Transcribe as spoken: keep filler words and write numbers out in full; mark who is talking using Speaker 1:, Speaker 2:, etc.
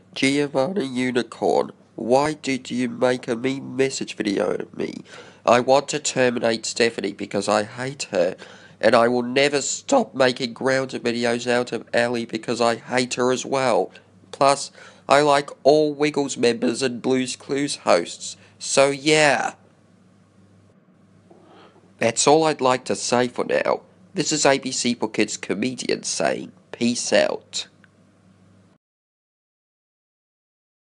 Speaker 1: Giovanna Unicorn, why did you make a meme message video of me? I want to terminate Stephanie because I hate her, and I will never stop making grounded videos out of Ellie because I hate her as well. Plus, I like all Wiggles members and Blue's Clues hosts, so yeah. That's all I'd like to say for now. This is A B C for Kids comedian saying peace out.